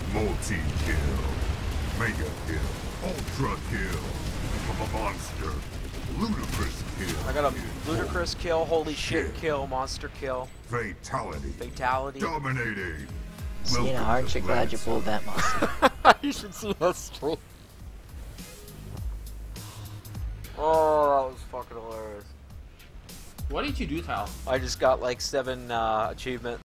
Multi-kill. Mega kill. Ultra kill. Monster. Ludicrous kill. I got a ludicrous kill, holy shit kill, monster kill. Fatality. Fatality. Dominating. Cena, aren't you glad you pulled that muscle? You should see that stream. Oh, that was fucking hilarious. What did you do, Tal? I just got like 7 achievements.